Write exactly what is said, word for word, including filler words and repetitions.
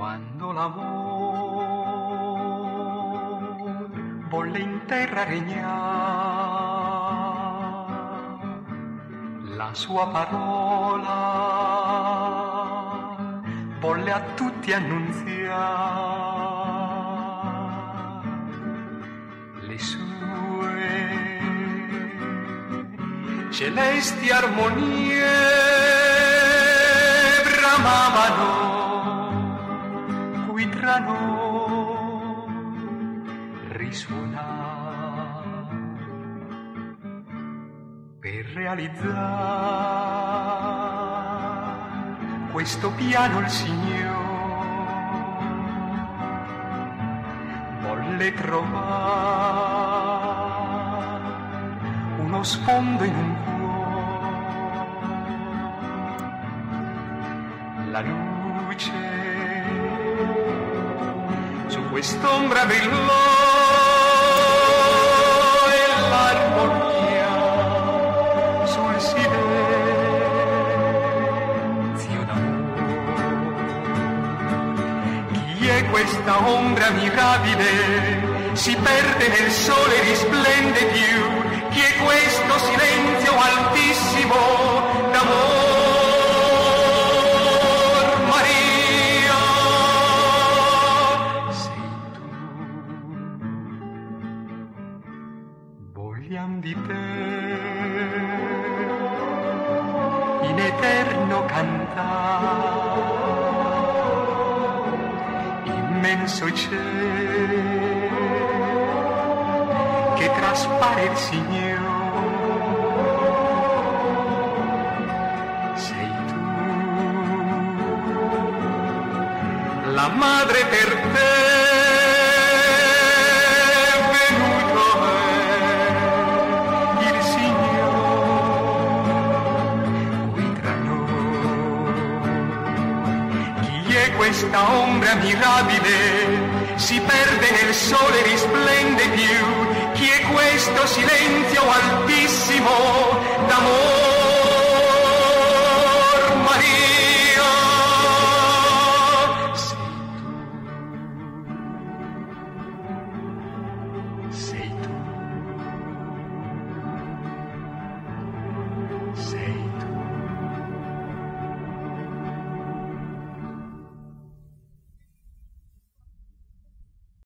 Quando l'amor volle in terra regnar, la sua parola volle a tutti annunziar le sue celesti armonie bramavano qui tra noi risuonar per realizzare questo piano il Signore volle trovare uno sfondo in un cuore, la luce su quest'ombra brillò e l'armonia sul silenzio d'amore. Chi è questa ombra mirabile? Si perde nel sole, risplende più. Chi è questo silenzio altissimo d'amore? Maria, sei tu. Vogliam di te in eterno cantare, immenso cielo che traspare il Signore. Sei tu, la madre per te venuto è il Signore qui tra noi. Chi è questa ombra mirabile? Si perde nel sole, risplende più. Chi è questo silenzio altissimo d'amor? Maria, sei tu, sei